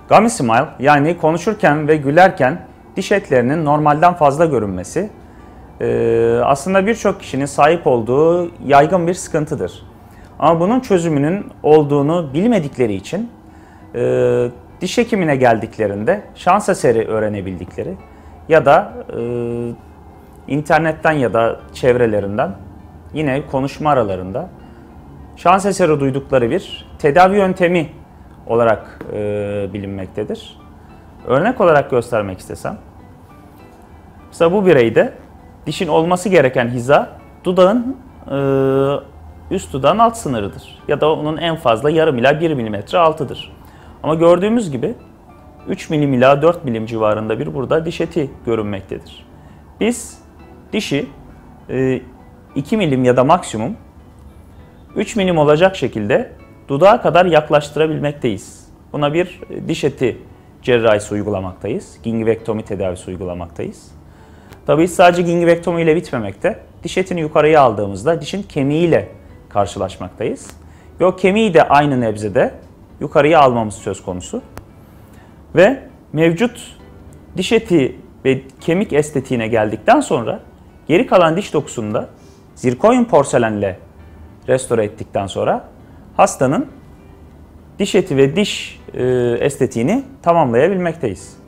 Gummy smile yani konuşurken ve gülerken diş etlerinin normalden fazla görünmesi aslında birçok kişinin sahip olduğu yaygın bir sıkıntıdır. Ama bunun çözümünün olduğunu bilmedikleri için diş hekimine geldiklerinde şans eseri öğrenebildikleri ya da internetten ya da çevrelerinden yine konuşma aralarında şans eseri duydukları bir tedavi yöntemi olarak bilinmektedir. Örnek olarak göstermek istesem, mesela bu bireyde dişin olması gereken hiza dudağın üst dudağın alt sınırıdır ya da onun en fazla yarım ila 1 milimetre altıdır. Ama gördüğümüz gibi 3 milim ila 4 milim civarında bir burada diş eti görünmektedir. Biz dişi 2 milim ya da maksimum 3 milim olacak şekilde dudağa kadar yaklaştırabilmekteyiz. Buna bir diş eti cerrahisi uygulamaktayız. Gingivektomi tedavisi uygulamaktayız. Tabii sadece gingivektomi ile bitmemekte. Diş etini yukarıya aldığımızda dişin kemiğiyle karşılaşmaktayız. Ve o kemiği de aynı nebzede yukarıya almamız söz konusu. Ve mevcut diş eti ve kemik estetiğine geldikten sonra geri kalan diş dokusunu da zirkonyum porselenle restore ettikten sonra hastanın diş eti ve diş estetiğini tamamlayabilmekteyiz.